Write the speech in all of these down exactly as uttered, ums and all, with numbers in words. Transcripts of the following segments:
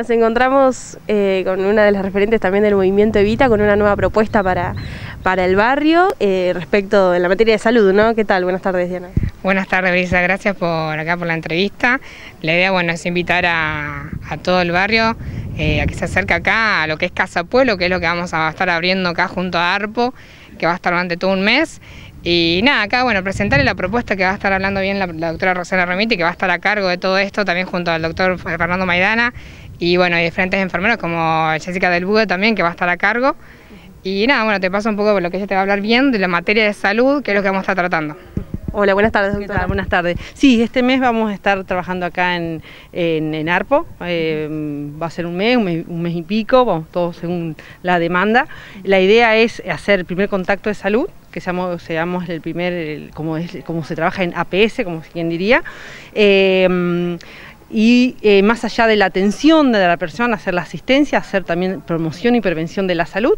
nos encontramos eh, con una de las referentes también del movimiento Evita, con una nueva propuesta para, para el barrio eh, respecto de la materia de salud, ¿no? ¿Qué tal? Buenas tardes, Diana. Buenas tardes, Brisa, gracias por acá por la entrevista. La idea, bueno, es invitar a, a todo el barrio eh, a que se acerque acá a lo que es Casa Pueblo, que es lo que vamos a estar abriendo acá junto a ARPO, que va a estar durante todo un mes. Y nada, acá, bueno, presentarle la propuesta que va a estar hablando bien la, la doctora Rosana Remiti, que va a estar a cargo de todo esto, también junto al doctor Fernando Maidana, y bueno, y diferentes enfermeros como Jessica del Bugue también, que va a estar a cargo. Y nada, bueno, te paso un poco por lo que ella te va a hablar bien de la materia de salud, que es lo que vamos a estar tratando. Hola, buenas tardes, doctora. ¿Qué tal? Buenas tardes. Sí, este mes vamos a estar trabajando acá en, en, en ARPO, eh, va a ser un mes, un mes, un mes y pico, vamos, todo según la demanda. La idea es hacer el primer contacto de salud, que seamos, seamos el primer, el, como, es, como se trabaja en A P S, como quien diría, eh, y eh, más allá de la atención de la persona, hacer la asistencia, hacer también promoción y prevención de la salud,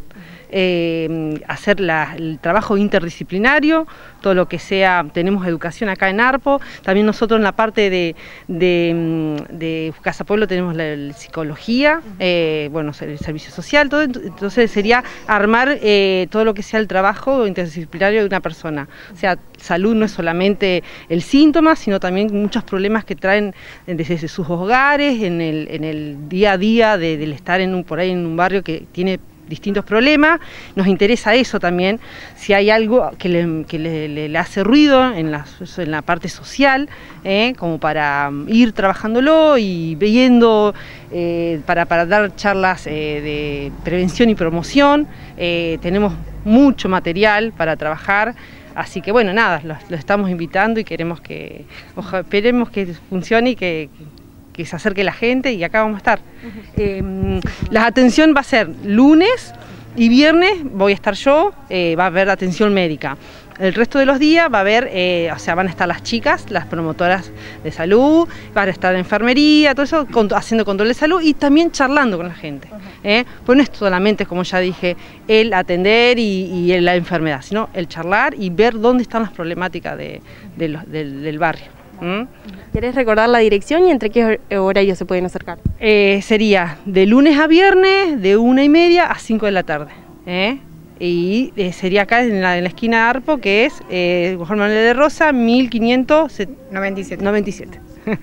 eh, hacer la, el trabajo interdisciplinario, todo lo que sea, tenemos educación acá en ARPO, también nosotros en la parte de, de, de Casa Pueblo tenemos la, la psicología, eh, bueno, el servicio social, todo, entonces sería armar eh, todo lo que sea el trabajo interdisciplinario de una persona, o sea, salud no es solamente el síntoma, sino también muchos problemas que traen desde sus hogares, en el, en el día a día de, del estar en un, por ahí en un barrio que tiene distintos problemas. Nos interesa eso también, si hay algo que le, que le, le, le hace ruido en la, en la parte social, eh, como para ir trabajándolo y viendo, eh, para, para dar charlas eh, de prevención y promoción. Eh, tenemos mucho material para trabajar. Así que bueno, nada, lo, lo estamos invitando y queremos que, ojalá, esperemos que funcione y que, que se acerque la gente, y acá vamos a estar. Uh-huh. eh, la atención va a ser lunes y viernes, voy a estar yo, eh, va a haber atención médica. El resto de los días va a haber, eh, o sea, van a estar las chicas, las promotoras de salud, van a estar en enfermería, todo eso, con, haciendo control de salud y también charlando con la gente. Uh-huh. ¿eh? Pues no es solamente, como ya dije, el atender y, y la enfermedad, sino el charlar y ver dónde están las problemáticas de, de los, del, del barrio. ¿Mm? ¿Querés recordar la dirección y entre qué horario se pueden acercar? Eh, sería de lunes a viernes, de una y media a cinco de la tarde. ¿eh? Y eh, sería acá en la, en la esquina de ARPO, que es eh, Juan Manuel de Rosa, mil quinientos noventa y siete.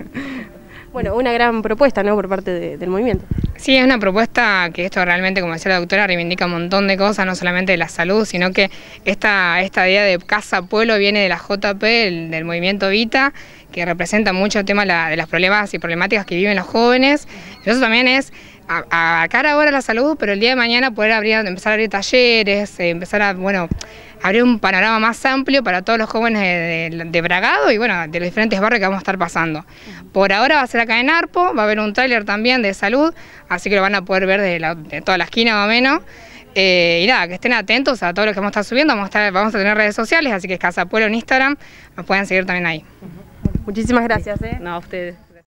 Bueno, una gran propuesta, ¿no?, por parte de, del movimiento. Sí, es una propuesta que esto realmente, como decía la doctora, reivindica un montón de cosas, no solamente de la salud, sino que esta, esta idea de Casa Pueblo viene de la J P, el, del movimiento Evita, que representa mucho el tema la, de los problemas y problemáticas que viven los jóvenes. Y eso también es a, a cara ahora la salud, pero el día de mañana poder abrir, empezar a abrir talleres, eh, empezar a, bueno, abrir un panorama más amplio para todos los jóvenes de, de, de Bragado y bueno, de los diferentes barrios que vamos a estar pasando. Por ahora va a ser acá en ARPO, va a haber un tráiler también de salud, así que lo van a poder ver de, la, de toda la esquina más o menos. Eh, y nada, que estén atentos a todo lo que vamos a estar subiendo, vamos a, estar, vamos a tener redes sociales, así que Casa Pueblo en Instagram, nos pueden seguir también ahí. Muchísimas gracias. ¿eh? No, a ustedes.